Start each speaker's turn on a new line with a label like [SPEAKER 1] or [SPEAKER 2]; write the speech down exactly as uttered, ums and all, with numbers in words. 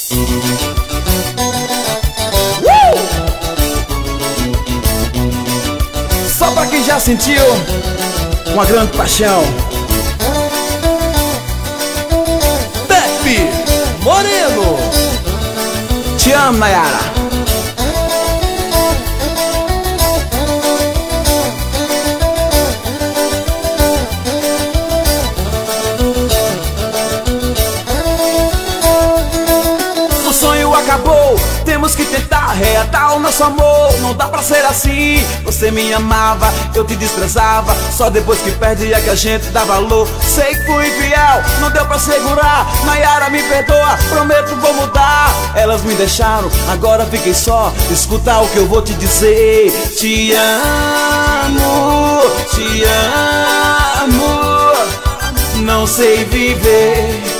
[SPEAKER 1] Uh! Só pra quem já sentiu uma grande paixão. Pepe Moreno, te amo, Nayara. Acabou, temos que tentar reatar o nosso amor. Não dá pra ser assim. Você me amava, eu te desprezava. Só depois que perde é que a gente dá valor. Sei que fui infiel, não deu pra segurar. Nayara, me perdoa, prometo vou mudar. Elas me deixaram, agora fiquei só. Escuta o que eu vou te dizer. Te amo, te amo. Não sei viver